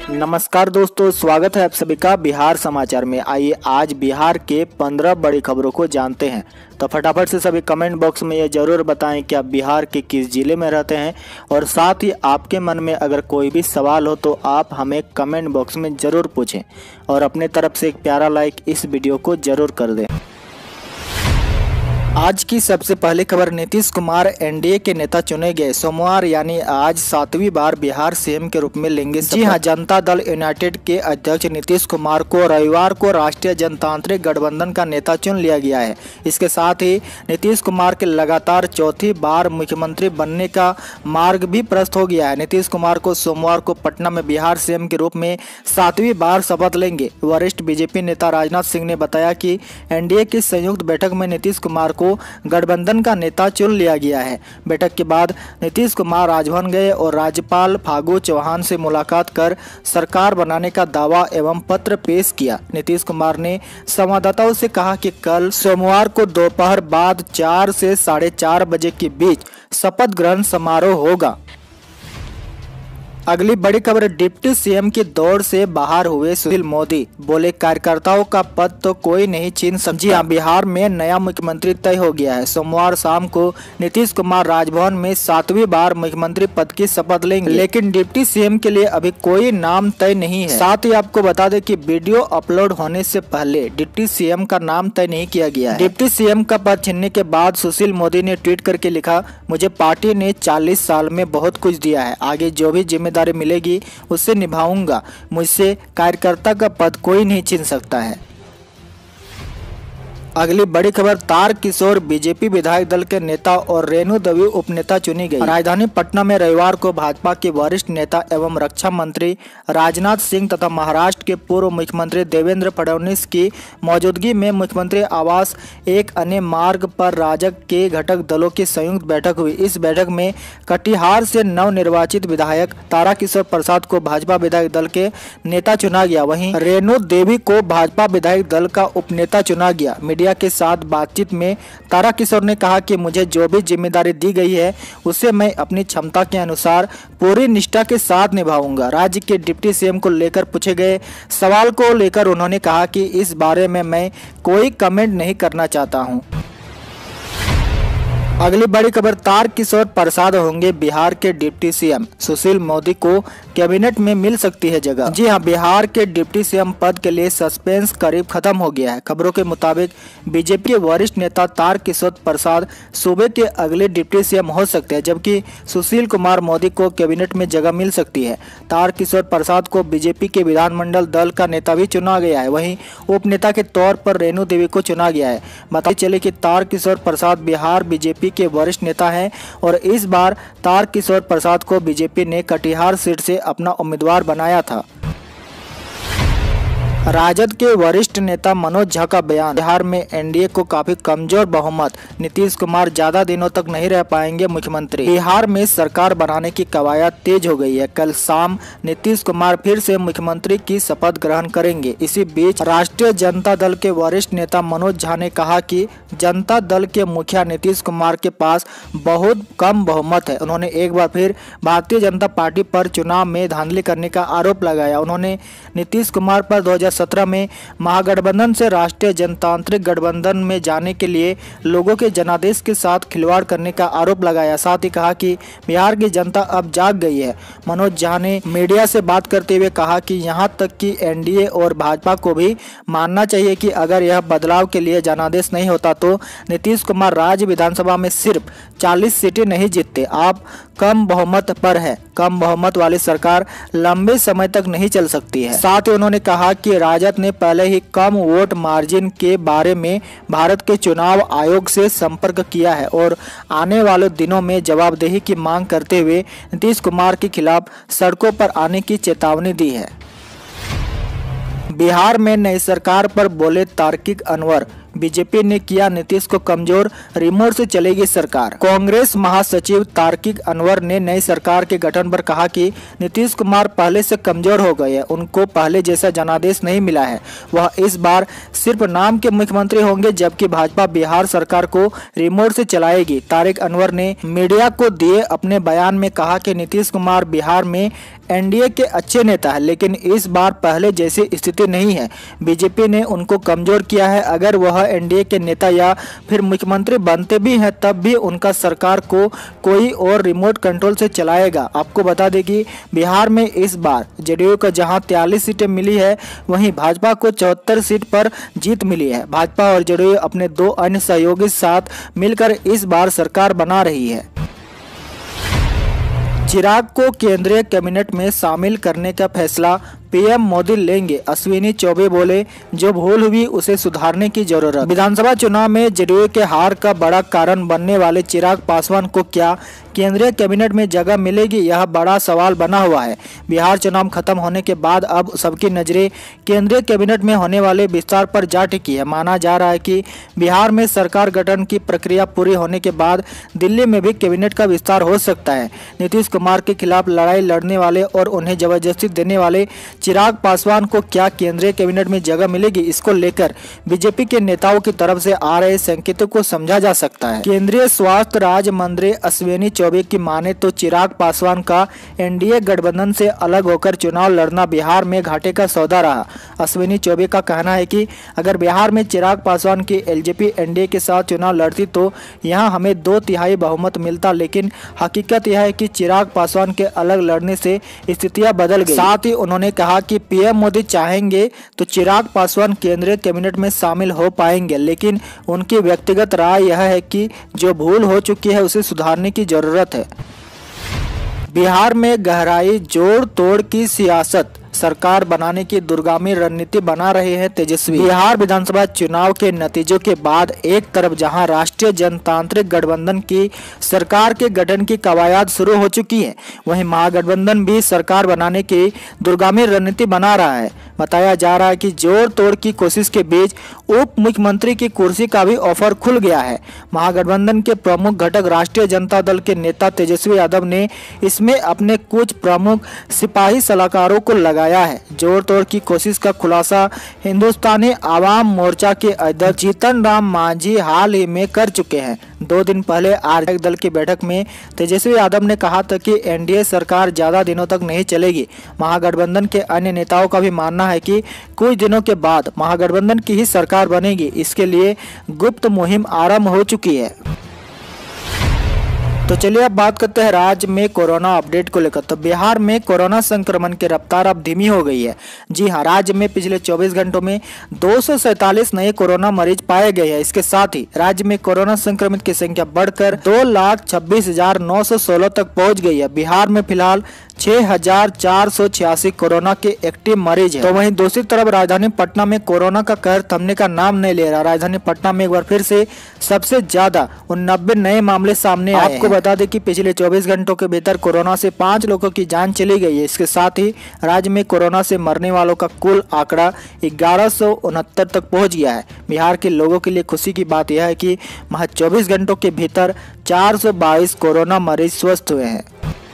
नमस्कार दोस्तों, स्वागत है आप सभी का बिहार समाचार में। आइए आज बिहार के 15 बड़ी खबरों को जानते हैं। तो फटाफट से सभी कमेंट बॉक्स में ये जरूर बताएं कि आप बिहार के किस जिले में रहते हैं, और साथ ही आपके मन में अगर कोई भी सवाल हो तो आप हमें कमेंट बॉक्स में ज़रूर पूछें और अपने तरफ से एक प्यारा लाइक इस वीडियो को ज़रूर कर दें। आज की सबसे पहली खबर, नीतीश कुमार एनडीए के नेता चुने गए। सोमवार यानी आज 7वीं बार बिहार सीएम के रूप में लेंगे शपथ। जी हां, जनता दल यूनाइटेड के अध्यक्ष नीतीश कुमार को रविवार को राष्ट्रीय जनतांत्रिक गठबंधन का नेता चुन लिया गया है। इसके साथ ही नीतीश कुमार के लगातार चौथी बार मुख्यमंत्री बनने का मार्ग भी प्रशस्त हो गया है। नीतीश कुमार को सोमवार को पटना में बिहार सीएम के रूप में 7वीं बार शपथ लेंगे। वरिष्ठ बीजेपी नेता राजनाथ सिंह ने बताया कि एनडीए की संयुक्त बैठक में नीतीश कुमार को गठबंधन का नेता चुन लिया गया है। बैठक के बाद नीतीश कुमार राजभवन गए और राज्यपाल फागू चौहान से मुलाकात कर सरकार बनाने का दावा एवं पत्र पेश किया। नीतीश कुमार ने संवाददाताओं से कहा कि कल सोमवार को दोपहर बाद 4 से 4:30 बजे के बीच शपथ ग्रहण समारोह होगा। अगली बड़ी खबर, डिप्टी सीएम की दौड़ से बाहर हुए सुशील मोदी, बोले कार्यकर्ताओं का पद तो कोई नहीं छीन सकता। जी हां, बिहार में नया मुख्यमंत्री तय हो गया है। सोमवार शाम को नीतीश कुमार राजभवन में 7वीं बार मुख्यमंत्री पद की शपथ लेंगे, लेकिन डिप्टी सीएम के लिए अभी कोई नाम तय नहीं है। साथ ही आपको बता दें कि वीडियो अपलोड होने से पहले डिप्टी सीएम का नाम तय नहीं किया गया है। डिप्टी सीएम का पद छीनने के बाद सुशील मोदी ने ट्वीट करके लिखा, मुझे पार्टी ने 40 साल में बहुत कुछ दिया है, आगे जो भी जिम्मेदारी मिलेगी उससे निभाऊंगा। मुझसे कार्यकर्ता का पद कोई नहीं छीन सकता है। अगली बड़ी खबर, तारकिशोर बीजेपी विधायक दल के नेता और रेणु देवी उपनेता चुनी गई। राजधानी पटना में रविवार को भाजपा के वरिष्ठ नेता एवं रक्षा मंत्री राजनाथ सिंह तथा महाराष्ट्र के पूर्व मुख्यमंत्री देवेंद्र फडणवीस की मौजूदगी में मुख्यमंत्री आवास एक अन्य मार्ग पर राजग के घटक दलों की संयुक्त बैठक हुई। इस बैठक में कटिहार से नवनिर्वाचित विधायक तारकिशोर प्रसाद को भाजपा विधायक दल के नेता चुना गया। वहीं रेणु देवी को भाजपा विधायक दल का उपनेता चुना गया। के साथ बातचीत में तारकिशोर ने कहा कि मुझे जो भी जिम्मेदारी दी गई है उसे मैं अपनी क्षमता के अनुसार पूरी निष्ठा के साथ निभाऊंगा। राज्य के डिप्टी सीएम को लेकर पूछे गए सवाल को लेकर उन्होंने कहा कि इस बारे में मैं कोई कमेंट नहीं करना चाहता हूं। अगली बड़ी खबर, तारकिशोर प्रसाद होंगे बिहार के डिप्टी सीएम। सुशील मोदी को कैबिनेट में मिल सकती है जगह। जी हां, बिहार के डिप्टी सीएम पद के लिए सस्पेंस करीब खत्म हो गया है। खबरों के मुताबिक बीजेपी के वरिष्ठ नेता तारकिशोर प्रसाद सूबे के अगले डिप्टी सीएम हो सकते हैं, जबकि सुशील कुमार मोदी को कैबिनेट में जगह मिल सकती है। तारकिशोर प्रसाद को बीजेपी के विधानमंडल दल का नेता भी चुना गया है। वहीं उप नेता के तौर पर रेणु देवी को चुना गया है। बताते चले कि तारकिशोर प्रसाद बिहार बीजेपी के वरिष्ठ नेता हैं और इस बार तारकिशोर प्रसाद को बीजेपी ने कटिहार सीट से अपना उम्मीदवार बनाया था। राजद के वरिष्ठ नेता मनोज झा का बयान, बिहार में एनडीए को काफी कमजोर बहुमत, नीतीश कुमार ज्यादा दिनों तक नहीं रह पाएंगे मुख्यमंत्री। बिहार में सरकार बनाने की कवायद तेज हो गई है। कल शाम नीतीश कुमार फिर से मुख्यमंत्री की शपथ ग्रहण करेंगे। इसी बीच राष्ट्रीय जनता दल के वरिष्ठ नेता मनोज झा ने कहा कि जनता दल के मुखिया नीतीश कुमार के पास बहुत कम बहुमत है। उन्होंने एक बार फिर भारतीय जनता पार्टी पर चुनाव में धांधली करने का आरोप लगाया। उन्होंने नीतीश कुमार पर 2017 में महागठबंधन से राष्ट्रीय जनतांत्रिक गठबंधन में जाने के लिए लोगों के जनादेश के साथ खिलवाड़ करने का आरोप लगाया। साथ ही कहा कि बिहार की जनता अब जाग गई है। मनोज झा ने मीडिया से बात करते हुए कहा कि यहां तक कि एनडीए और भाजपा को भी मानना चाहिए कि अगर यह बदलाव के लिए जनादेश नहीं होता तो नीतीश कुमार राज्य विधानसभा में सिर्फ 40 सीटें नहीं जीतते। आप कम बहुमत पर है। कम बहुमत वाली सरकार लंबे समय तक नहीं चल सकती है। साथ ही उन्होंने कहा कि राजद ने पहले ही कम वोट मार्जिन के बारे में भारत के चुनाव आयोग से संपर्क किया है और आने वाले दिनों में जवाबदेही की मांग करते हुए नीतीश कुमार के खिलाफ सड़कों पर आने की चेतावनी दी है। बिहार में नई सरकार पर बोले तारिक अनवर, बीजेपी ने किया नीतीश को कमजोर, रिमोट से चलेगी सरकार। कांग्रेस महासचिव तारिक अनवर ने नई सरकार के गठन पर कहा कि नीतीश कुमार पहले से कमजोर हो गए हैं, उनको पहले जैसा जनादेश नहीं मिला है। वह इस बार सिर्फ नाम के मुख्यमंत्री होंगे, जबकि भाजपा बिहार सरकार को रिमोट से चलाएगी। तारिक अनवर ने मीडिया को दिए अपने बयान में कहा कि नीतीश कुमार बिहार में एनडीए के अच्छे नेता है, लेकिन इस बार पहले जैसी स्थिति नहीं है। बीजेपी ने उनको कमजोर किया है। अगर वह एनडीए के नेता या फिर मुख्यमंत्री बनते भी हैं, तब भी उनका सरकार को कोई और रिमोट कंट्रोल से चलाएगा। आपको बता दें कि बिहार में इस बार जेडीयू को जहां 43 सीटें मिली है, वहीं भाजपा को 74 सीट पर जीत मिली है। भाजपा और जेडीयू अपने 2 अन्य सहयोगी साथ मिलकर इस बार सरकार बना रही है। चिराग को केंद्रीय कैबिनेट में शामिल करने का फैसला पीएम मोदी लेंगे, अश्विनी चौबे बोले। जो भूल हुई उसे सुधारने की जरूरत। विधानसभा चुनाव में जेडीयू के हार का बड़ा कारण बनने वाले चिराग पासवान को क्या केंद्रीय कैबिनेट में जगह मिलेगी, यह बड़ा सवाल बना हुआ है। बिहार चुनाव खत्म होने के बाद अब सबकी नजरें केंद्रीय कैबिनेट में होने वाले विस्तार पर जा टिकी है। माना जा रहा है कि बिहार में सरकार गठन की प्रक्रिया पूरी होने के बाद दिल्ली में भी कैबिनेट का विस्तार हो सकता है। नीतीश कुमार के खिलाफ लड़ाई लड़ने वाले और उन्हें जबरदस्ती देने वाले चिराग पासवान को क्या केंद्रीय कैबिनेट में जगह मिलेगी, इसको लेकर बीजेपी के नेताओं की तरफ से आ रहे संकेतों को समझा जा सकता है। केंद्रीय स्वास्थ्य राज्य मंत्री अश्विनी चौबे की माने तो चिराग पासवान का एनडीए गठबंधन से अलग होकर चुनाव लड़ना बिहार में घाटे का सौदा रहा। अश्विनी चौबे का कहना है कि अगर बिहार में चिराग पासवान की एलजेपी एनडीए के साथ चुनाव लड़ती तो यहां हमें 2/3 बहुमत मिलता, लेकिन हकीकत यह है कि चिराग पासवान के अलग लड़ने से स्थितियां बदल गई। साथ ही उन्होंने कहा कि पीएम मोदी चाहेंगे तो चिराग पासवान केंद्रीय कैबिनेट में शामिल हो पाएंगे, लेकिन उनकी व्यक्तिगत राय यह है कि जो भूल हो चुकी है उसे सुधारने की जरूरत है। बिहार में गहराई जोड़ तोड़ की सियासत, सरकार बनाने की दूरगामी रणनीति बना रहे हैं तेजस्वी। बिहार विधानसभा चुनाव के नतीजों के बाद एक तरफ जहां राष्ट्रीय जनतांत्रिक गठबंधन की सरकार के गठन की कवायद शुरू हो चुकी है, वहीं महागठबंधन भी सरकार बनाने की दूरगामी रणनीति बना रहा है। बताया जा रहा है कि जोड़ तोड़ की कोशिश के बीच उप मुख्यमंत्री की कुर्सी का भी ऑफर खुल गया है। महागठबंधन के प्रमुख घटक राष्ट्रीय जनता दल के नेता तेजस्वी यादव ने इसमें अपने कुछ प्रमुख सिपाही सलाहकारों को लगाया है। जोड़ तोड़ की कोशिश का खुलासा हिंदुस्तानी आवाम मोर्चा के अध्यक्ष जीतन राम मांझी हाल ही में कर चुके हैं। 2 दिन पहले आरजेडी दल की बैठक में तेजस्वी यादव ने कहा था कि एनडीए सरकार ज्यादा दिनों तक नहीं चलेगी। महागठबंधन के अन्य नेताओं का भी मानना है कि कुछ दिनों के बाद महागठबंधन की ही सरकार बनेगी। इसके लिए गुप्त मुहिम आरंभ हो चुकी है। तो चलिए अब बात करते हैं राज्य में कोरोना अपडेट को लेकर। तो बिहार में कोरोना संक्रमण की रफ्तार अब धीमी हो गई है। जी हां, राज्य में पिछले 24 घंटों में 247 नए कोरोना मरीज पाए गए हैं। इसके साथ ही राज्य में कोरोना संक्रमित की संख्या बढ़कर 2,26,916 तक पहुंच गई है। बिहार में फिलहाल 6,486 कोरोना के एक्टिव मरीज हैं। तो वहीं दूसरी तरफ राजधानी पटना में कोरोना का कहर थमने का नाम नहीं ले रहा। राजधानी पटना में एक बार फिर से सबसे ज्यादा 89 नए मामले सामने आए हैं। आपको बता दें कि पिछले 24 घंटों के भीतर कोरोना से 5 लोगों की जान चली गई है। इसके साथ ही राज्य में कोरोना से मरने वालों का कुल आंकड़ा 1169 तक पहुंच गया है। बिहार के लोगों के लिए खुशी की बात यह है कि महज 24 घंटों के भीतर 422 कोरोना मरीज स्वस्थ हुए हैं।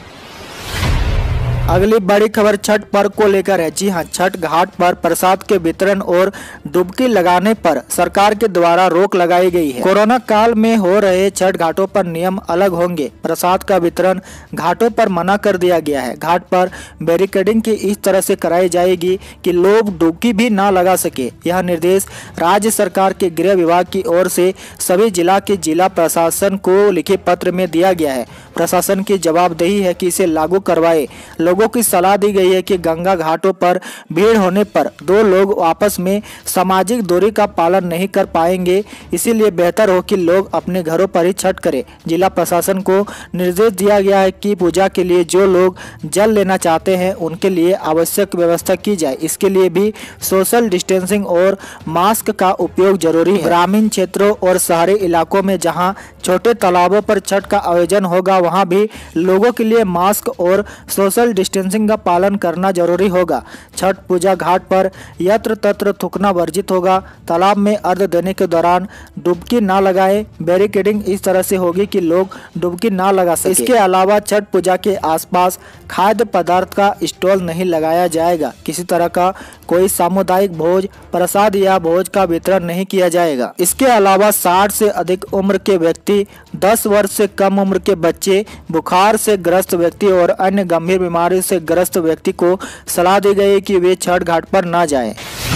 अगली बड़ी खबर छठ पर्व को लेकर है। जी हां, छठ घाट पर प्रसाद के वितरण और डुबकी लगाने पर सरकार के द्वारा रोक लगाई गई है। कोरोना काल में हो रहे छठ घाटों पर नियम अलग होंगे। प्रसाद का वितरण घाटों पर मना कर दिया गया है। घाट पर बैरिकेडिंग की इस तरह से कराई जाएगी कि लोग डुबकी भी ना लगा सके। यह निर्देश राज्य सरकार के गृह विभाग की ओर से सभी जिला के जिला प्रशासन को लिखे पत्र में दिया गया है। प्रशासन की जवाबदेही है कि इसे लागू करवाए। लोगों की सलाह दी गई है कि गंगा घाटों पर भीड़ होने पर 2 लोग आपस में सामाजिक दूरी का पालन नहीं कर पाएंगे, इसीलिए बेहतर हो कि लोग अपने घरों पर ही छठ करें। जिला प्रशासन को निर्देश दिया गया है कि पूजा के लिए जो लोग जल लेना चाहते हैं उनके लिए आवश्यक व्यवस्था की जाए। इसके लिए भी सोशल डिस्टेंसिंग और मास्क का उपयोग जरूरी है। ग्रामीण क्षेत्रों और शहरी इलाकों में जहां छोटे तालाबों पर छठ का आयोजन होगा, वहां भी लोगों के लिए मास्क और सोशल डिस्टेंसिंग का पालन करना जरूरी होगा। छठ पूजा घाट पर यत्र तत्र थूकना वर्जित होगा। तालाब में अर्घ देने के दौरान डुबकी ना लगाएं। बैरिकेडिंग इस तरह से होगी कि लोग डुबकी ना लगा सके। इसके अलावा छठ पूजा के आसपास खाद्य पदार्थ का स्टॉल नहीं लगाया जाएगा। किसी तरह का कोई सामुदायिक भोज, प्रसाद या भोज का वितरण नहीं किया जाएगा। इसके अलावा 60 से अधिक उम्र के व्यक्ति, 10 वर्ष से कम उम्र के बच्चे, बुखार से ग्रस्त व्यक्ति और अन्य गंभीर बीमारी से ग्रस्त व्यक्ति को सलाह दी गई कि वे छठ घाट पर न जाएं।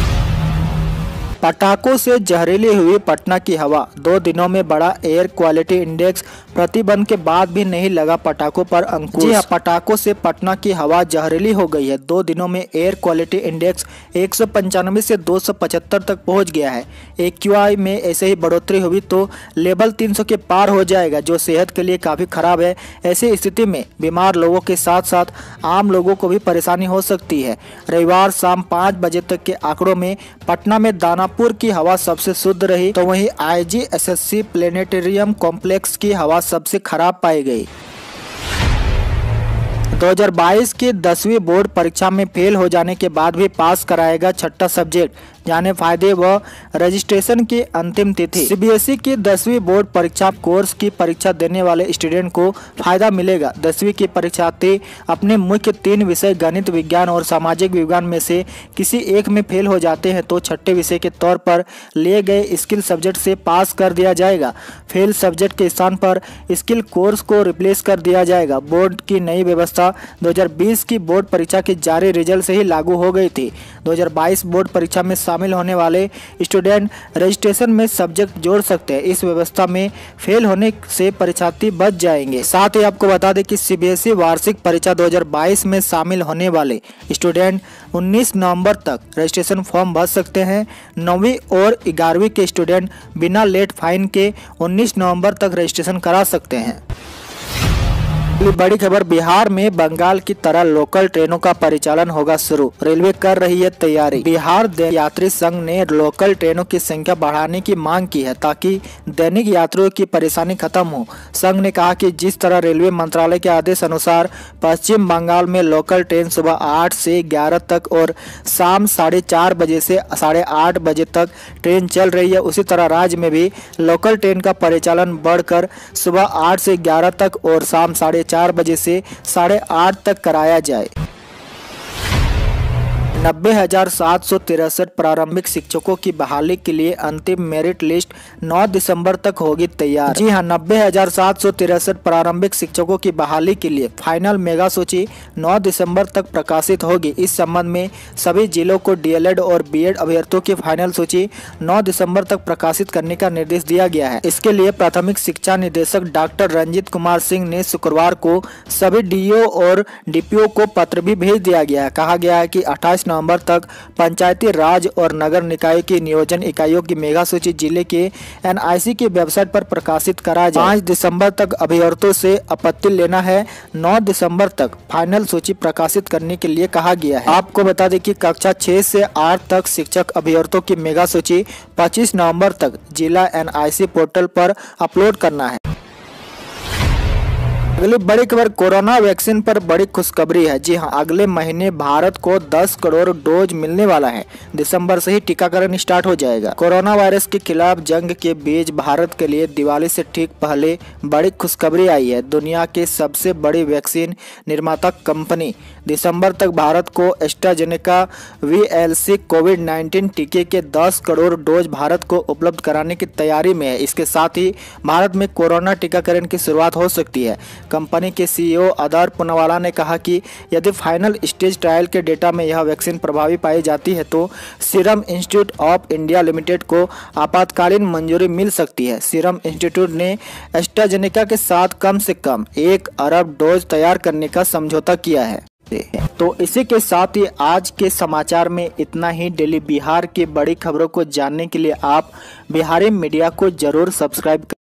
पटाखों से जहरीली हुई पटना की हवा, 2 दिनों में बढ़ा एयर क्वालिटी इंडेक्स। प्रतिबंध के बाद भी नहीं लगा पटाखों पर अंकुश। जी हां, पटाखों से पटना की हवा जहरीली हो गई है। 2 दिनों में एयर क्वालिटी इंडेक्स 195 से 275 तक पहुंच गया है। AQI में ऐसे ही बढ़ोतरी हुई तो लेवल 300 के पार हो जाएगा, जो सेहत के लिए काफ़ी खराब है। ऐसी स्थिति में बीमार लोगों के साथ साथ आम लोगों को भी परेशानी हो सकती है। रविवार शाम 5 बजे तक के आंकड़ों में पटना में दानापुर की हवा सबसे शुद्ध रही, तो वहीं IGSSC प्लेनेटेरियम कॉम्प्लेक्स की हवा सबसे खराब पाई गई। 2022 की 10वीं बोर्ड परीक्षा में फेल हो जाने के बाद भी पास कराएगा छठा सब्जेक्ट। जाने फायदे व रजिस्ट्रेशन की अंतिम तिथि। CBSE की 10वीं बोर्ड परीक्षा कोर्स की परीक्षा देने वाले स्टूडेंट को फायदा मिलेगा। 10वीं की परीक्षार्थी अपने मुख्य 3 विषय गणित, विज्ञान और सामाजिक विज्ञान में से किसी एक में फेल हो जाते हैं तो छठे विषय के तौर पर लिए गए स्किल सब्जेक्ट से पास कर दिया जाएगा। फेल सब्जेक्ट के स्थान पर स्किल कोर्स को रिप्लेस कर दिया जाएगा। बोर्ड की नई व्यवस्था 2020 की बोर्ड परीक्षा के जारी रिजल्ट से ही लागू हो गई थी। 2022 बोर्ड परीक्षा में शामिल होने वाले स्टूडेंट रजिस्ट्रेशन में सब्जेक्ट जोड़ सकते हैं। इस व्यवस्था में फेल होने से परीक्षार्थी बच जाएंगे। साथ ही आपको बता दें कि CBSE वार्षिक परीक्षा 2022 में शामिल होने वाले स्टूडेंट 19 नवंबर तक रजिस्ट्रेशन फॉर्म भर सकते हैं। 9वीं और 11वीं के स्टूडेंट बिना लेट फाइन के 19 नवंबर तक रजिस्ट्रेशन करा सकते हैं। बड़ी खबर, बिहार में बंगाल की तरह लोकल ट्रेनों का परिचालन होगा शुरू। रेलवे कर रही है तैयारी। बिहार यात्री संघ ने लोकल ट्रेनों की संख्या बढ़ाने की मांग की है ताकि दैनिक यात्रियों की परेशानी खत्म हो। संघ ने कहा कि जिस तरह रेलवे मंत्रालय के आदेश अनुसार पश्चिम बंगाल में लोकल ट्रेन सुबह 8 से 11 तक और शाम 4:30 बजे से 8:30 बजे तक ट्रेन चल रही है, उसी तरह राज्य में भी लोकल ट्रेन का परिचालन बढ़कर सुबह 8 से 11 तक और शाम 4:30 बजे से 8:30 तक कराया जाए। 90,763 प्रारंभिक शिक्षकों की बहाली के लिए अंतिम मेरिट लिस्ट 9 दिसंबर तक होगी तैयार। जी हां, 90,763 प्रारंभिक शिक्षकों की बहाली के लिए फाइनल मेगा सूची 9 दिसंबर तक प्रकाशित होगी। इस संबंध में सभी जिलों को DLED और BEd अभ्यर्थियों की फाइनल सूची 9 दिसंबर तक प्रकाशित करने का निर्देश दिया गया है। इसके लिए प्राथमिक शिक्षा निदेशक डॉक्टर रंजीत कुमार सिंह ने शुक्रवार को सभी DO और DPO को पत्र भी भेज दिया गया है। कहा गया है कि 28 नवंबर तक पंचायती राज और नगर निकाय की नियोजन इकाइयों की मेगा सूची जिले के NIC की वेबसाइट पर प्रकाशित करा जाए। 5 दिसंबर तक अभ्यर्थियों से आपत्ति लेना है। 9 दिसंबर तक फाइनल सूची प्रकाशित करने के लिए कहा गया है। आपको बता दें कि कक्षा 6 से 8 तक शिक्षक अभ्यर्थियों की मेगा सूची 25 नवंबर तक जिला NIC पोर्टल पर अपलोड करना है। अगली बड़ी खबर, कोरोना वैक्सीन पर बड़ी खुशखबरी है। जी हां, अगले महीने भारत को 10 करोड़ डोज मिलने वाला है। दिसंबर से ही टीकाकरण स्टार्ट हो जाएगा। कोरोना वायरस के खिलाफ जंग के बीच भारत के लिए दिवाली से ठीक पहले बड़ी खुशखबरी आई है। दुनिया के सबसे बड़ी वैक्सीन निर्माता कंपनी दिसंबर तक भारत को एस्ट्राजेनेका VLC कोविड-19 टीके के 10 करोड़ डोज भारत को उपलब्ध कराने की तैयारी में है। इसके साथ ही भारत में कोरोना टीकाकरण की शुरुआत हो सकती है। कंपनी के CEO आदर पूनावाला ने कहा कि यदि फाइनल स्टेज ट्रायल के डेटा में यह वैक्सीन प्रभावी पाई जाती है तो Serum Institute of India Limited को आपातकालीन मंजूरी मिल सकती है। सीरम इंस्टीट्यूट ने एस्ट्राजेनेका के साथ कम से कम 1 अरब डोज तैयार करने का समझौता किया है। तो इसी के साथ ही आज के समाचार में इतना ही। डेली बिहार की बड़ी खबरों को जानने के लिए आप बिहारी मीडिया को जरूर सब्सक्राइब